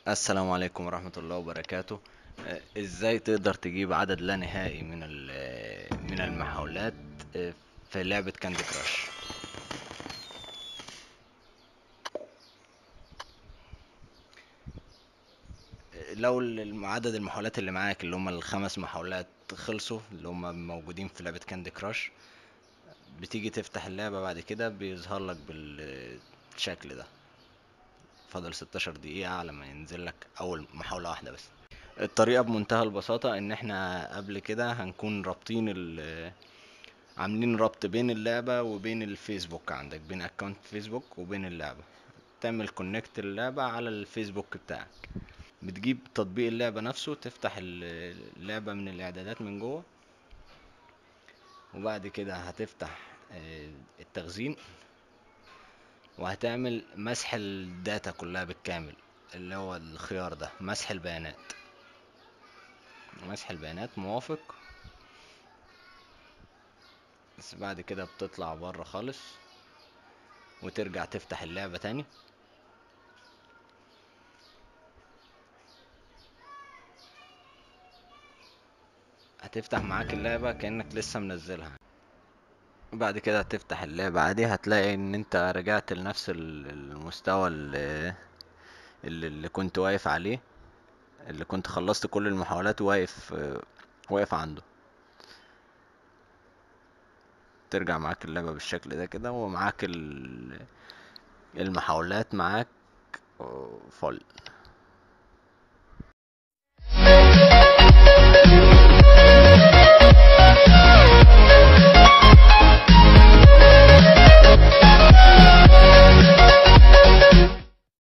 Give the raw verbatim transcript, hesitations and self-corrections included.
السلام عليكم ورحمة الله وبركاته. آه، ازاي تقدر تجيب عدد لا نهائي من ال- من المحاولات آه، في لعبة كاندي كراش؟ آه، لو ال- عدد المحاولات اللي معاك اللي هم الخمس محاولات خلصوا اللي هم موجودين في لعبة كاندي كراش، بتيجي تفتح اللعبة بعد كده بيظهر لك بالشكل ده. فاضل ستاشر دقيقة على ما ينزل لك أول محاولة واحدة بس. الطريقة بمنتهى البساطة إن احنا قبل كده هنكون رابطين ال عاملين ربط بين اللعبة وبين الفيسبوك، عندك بين اكونت فيسبوك وبين اللعبة. تعمل كونكت اللعبة على الفيسبوك بتاعك، بتجيب تطبيق اللعبة نفسه، تفتح ال- اللعبة من الاعدادات من جوه، وبعد كده هتفتح آه، التخزين، وهتعمل مسح الداتا كلها بالكامل، اللي هو الخيار ده مسح البيانات. مسح البيانات موافق. بس بعد كده بتطلع بره خالص وترجع تفتح اللعبة تاني. هتفتح معاك اللعبة كأنك لسه منزلها. بعد كده هتفتح اللعبة عادي، هتلاقي ان انت رجعت لنفس ال- المستوى اللي, اللي كنت واقف عليه، اللي كنت خلصت كل المحاولات واقف واقف عنده. ترجع معاك اللعبة بالشكل ده كده، ومعاك ال- المحاولات معاك فل